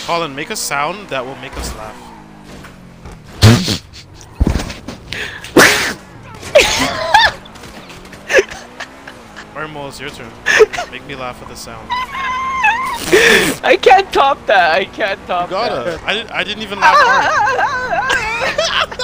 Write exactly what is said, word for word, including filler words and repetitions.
Colin, make a sound that will make us laugh. Armo, it's your turn. Make me laugh with a sound. I can't top that. I can't top You gotta. that. I, didn't, I didn't even laugh hard.